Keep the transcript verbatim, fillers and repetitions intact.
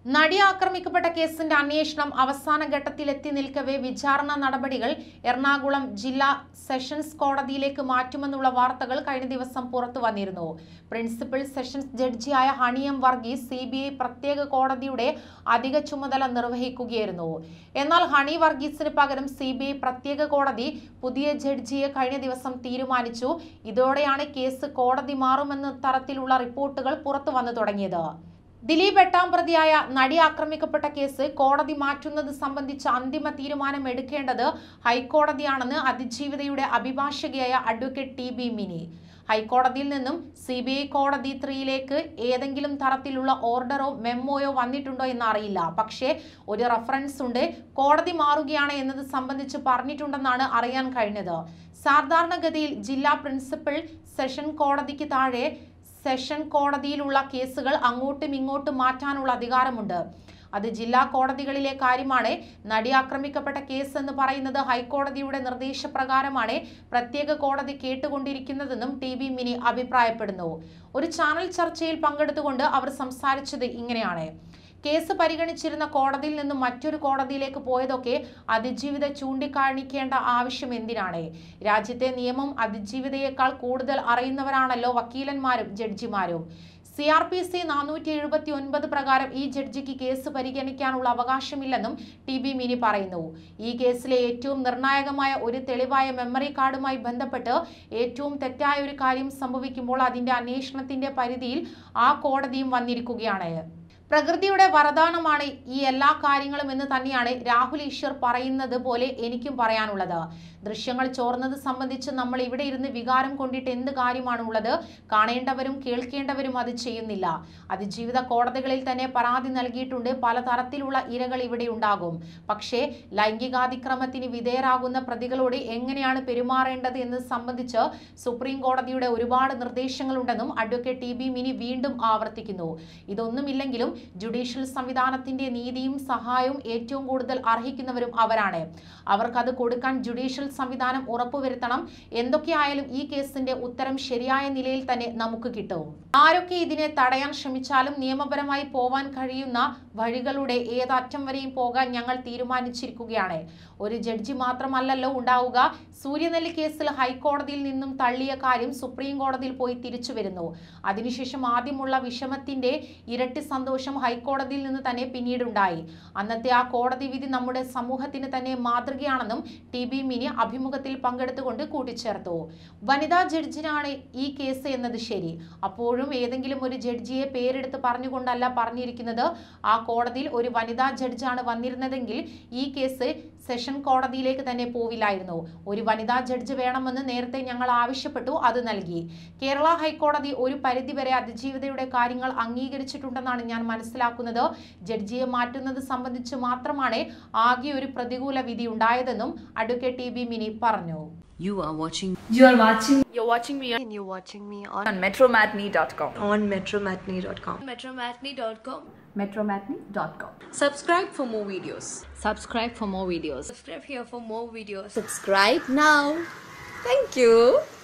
നടി ആക്രമിക്കപ്പെട്ട കേസിന്റെ അന്വേഷണം അവസാന ഘട്ടത്തിലെത്തി നിൽക്കവേ വിചാരണ നടപടികൾ എറണാകുളം ജില്ലാ സെഷൻസ് കോടതിയിലേക്ക് മാറ്റുമെന്നുള്ള വാർത്തകൾ കഴിഞ്ഞ ദിവസം പുറത്തു വന്നിരുന്നു. പ്രിൻസിപ്പൽ സെഷൻസ് ജഡ്ജിയായ Honey M Varghese C B I പ്രത്യേക കോടതിയുടെ അധിക ചുമതല നിർവഹിക്കുകയായിരുന്നു. എന്നാൽ ഹണി വർഗീസിന് പകരം സി ബി ഐ പ്രത്യേക കോടതി പുതിയ ജഡ്ജിയെ കഴിഞ്ഞ ദിവസം തീരുമാനിച്ചു. ഇതോടെയാണ് കേസ് കോടതി മാറുമെന്ന തരത്തിലുള്ള റിപ്പോർട്ടുകൾ പുറത്തു വന്നു തുടങ്ങിയത്. ദിലീപ് എട്ടാം പ്രതിയായ നടി ആക്രമിക്കപ്പെട്ട കേസ് കോടതി മാറ്റുന്നത് സംബന്ധിച്ച അന്തിമ തീരുമാനം എടുക്കേണ്ടത് ഹൈക്കോടതിയാണെന്ന് അതിജീവിതയുടെ അഭിഭാഷകയായ അഡ്വക്കേറ്റ് ടി ബി മിനി. ഹൈക്കോടതിയിൽ നിന്നും സി ബി ഐ കോടതി ത്രീയിലേക്ക് ഏതെങ്കിലും തരത്തിലുള്ള ഓർഡറോ മെമ്മോയോ വന്നിട്ടുണ്ടോ എന്ന് അറിയില്ല. പക്ഷേ ഒരു റഫറൻസ് ഉണ്ട്, കോടതി മാറുകയാണ് എന്നത് സംബന്ധിച്ച് പറഞ്ഞിട്ടുണ്ടെന്നാണ് അറിയാൻ കഴിഞ്ഞത്. സാധാരണഗതിയിൽ ജില്ലാ പ്രിൻസിപ്പൽ സെഷൻ കോടതിക്ക് താഴെ സെഷൻ കോടതിയിലുള്ള കേസുകൾ അങ്ങോട്ടും ഇങ്ങോട്ടും മാറ്റാനുള്ള അധികാരമുണ്ട്. അത് ജില്ലാ കോടതികളിലെ കാര്യമാണ്. നടി ആക്രമിക്കപ്പെട്ട കേസ് എന്ന് പറയുന്നത് ഹൈക്കോടതിയുടെ നിർദ്ദേശപ്രകാരമാണ് പ്രത്യേക കോടതി കേട്ടുകൊണ്ടിരിക്കുന്നതെന്നും ടി ബി മിനി അഭിപ്രായപ്പെടുന്നു. ഒരു ചാനൽ ചർച്ചയിൽ പങ്കെടുത്തുകൊണ്ട് അവർ സംസാരിച്ചത് ഇങ്ങനെയാണ്: കേസ് പരിഗണിച്ചിരുന്ന കോടതിയിൽ നിന്നും മറ്റൊരു കോടതിയിലേക്ക് പോയതൊക്കെ അതിജീവിത ചൂണ്ടിക്കാണിക്കേണ്ട ആവശ്യം എന്തിനാണ്? രാജ്യത്തെ നിയമം അതിജീവിതയേക്കാൾ കൂടുതൽ അറിയുന്നവരാണല്ലോ വക്കീലന്മാരും ജഡ്ജിമാരും. സി ആർ പി സി നാനൂറ്റി എഴുപത്തി ഒൻപത് പ്രകാരം ഈ ജഡ്ജിക്ക് കേസ് പരിഗണിക്കാനുള്ള അവകാശമില്ലെന്നും ടി ബി മിനി പറയുന്നു. ഈ കേസിലെ ഏറ്റവും നിർണായകമായ ഒരു തെളിവായ മെമ്മറി കാർഡുമായി ബന്ധപ്പെട്ട് ഏറ്റവും തെറ്റായ ഒരു കാര്യം സംഭവിക്കുമ്പോൾ അതിന്റെ അന്വേഷണത്തിന്റെ പരിധിയിൽ ആ കോടതിയും വന്നിരിക്കുകയാണ്. പ്രകൃതിയുടെ വരദാനമാണ് ഈ എല്ലാ കാര്യങ്ങളും എന്ന് തന്നെയാണ് രാഹുൽ ഈശ്വർ പറയുന്നത് പോലെ എനിക്കും പറയാനുള്ളത്. ദൃശ്യങ്ങൾ ചോർന്നത് സംബന്ധിച്ച് നമ്മൾ ഇവിടെ ഇരുന്ന് വികാരം കൊണ്ടിട്ട് എന്ത് കാര്യമാണുള്ളത്? കാണേണ്ടവരും കേൾക്കേണ്ടവരും അത് ചെയ്യുന്നില്ല. അതിജീവിത കോടതികളിൽ തന്നെ പരാതി നൽകിയിട്ടുണ്ട്. പലതരത്തിലുള്ള ഇരകൾ ഇവിടെ ഉണ്ടാകും. പക്ഷേ ലൈംഗികാതിക്രമത്തിന് വിധേയരാകുന്ന പ്രതികളോട് എങ്ങനെയാണ് പെരുമാറേണ്ടത് എന്നത് സംബന്ധിച്ച് സുപ്രീം കോടതിയുടെ ഒരുപാട് നിർദ്ദേശങ്ങളുണ്ടെന്നും അഡ്വക്കേറ്റ് ടി ബി മിനി വീണ്ടും ആവർത്തിക്കുന്നു. ഇതൊന്നുമില്ലെങ്കിലും ജുഡീഷ്യൽ സംവിധാനത്തിന്റെ നീതിയും സഹായവും ഏറ്റവും കൂടുതൽ അർഹിക്കുന്നവരും അവരാണ്. അവർക്കത് കൊടുക്കാൻ ജുഡീഷ്യൽ സംവിധാനം ഉറപ്പുവരുത്തണം. എന്തൊക്കെയായാലും ഈ കേസിന്റെ ഉത്തരം ശരിയായ നിലയിൽ തന്നെ നമുക്ക് കിട്ടും. ആരൊക്കെ ഇതിനെ തടയാൻ ശ്രമിച്ചാലും നിയമപരമായി പോവാൻ കഴിയുന്ന വഴികളുടെ ഏതറ്റം വരെയും പോകാൻ ഞങ്ങൾ തീരുമാനിച്ചിരിക്കുകയാണ്. ഒരു ജഡ്ജി മാത്രമല്ലല്ലോ ഉണ്ടാവുക. സൂര്യനെല്ലി കേസിൽ ഹൈക്കോടതിയിൽ നിന്നും തള്ളിയ കാര്യം സുപ്രീം കോടതിയിൽ പോയി തിരിച്ചു വരുന്നു. അതിനുശേഷം ആദ്യമുള്ള വിഷമത്തിന്റെ ഇരട്ടി സന്തോഷം ഹൈക്കോടതിയിൽ നിന്ന് തന്നെ പിന്നീടുണ്ടായി. അന്നത്തെ ആ കോടതി വിധി നമ്മുടെ സമൂഹത്തിന് തന്നെ മാതൃകയാണെന്നും ടി ബി മിനി അഭിമുഖത്തിൽ പങ്കെടുത്തുകൊണ്ട് കൂട്ടിച്ചേർത്തു. വനിതാ ജഡ്ജിനാണ് ഈ കേസ് എന്നത് ശരി. അപ്പോഴും ഏതെങ്കിലും ഒരു ജഡ്ജിയെ പേരെടുത്ത് പറഞ്ഞുകൊണ്ടല്ല പറഞ്ഞിരിക്കുന്നത്. ആ കോടതിയിൽ ഒരു വനിതാ ജഡ്ജാണ് വന്നിരുന്നതെങ്കിൽ ഈ കേസ് സെഷൻ കോടതിയിലേക്ക് തന്നെ പോവില്ലായിരുന്നു. ഒരു വനിതാ ജഡ്ജ് വേണമെന്ന് നേരത്തെ ഞങ്ങൾ ആവശ്യപ്പെട്ടു, അത് നൽകി. കേരള ഹൈക്കോടതി ഒരു പരിധിവരെ അതിജീവിതയുടെ കാര്യങ്ങൾ അംഗീകരിച്ചിട്ടുണ്ടെന്നാണ് ഞാൻ മനസ്സിലാക്കുന്നത്. ജഡ്ജിയെ മാറ്റുന്നത് സംബന്ധിച്ച് മാത്രമാണ് ആകെ ഒരു പ്രതികൂല വിധി ഉണ്ടായതെന്നും അഡ്വക്കേറ്റ് ടി ബി മിനി പറഞ്ഞു. You are watching. You are watching. You're watching me. And you're watching me on, on metromatinee dot com. On metromatinee dot com. metromatinee dot com. metromatinee dot com. Subscribe for more videos. Subscribe for more videos. Subscribe here for more videos. Subscribe now. Thank you.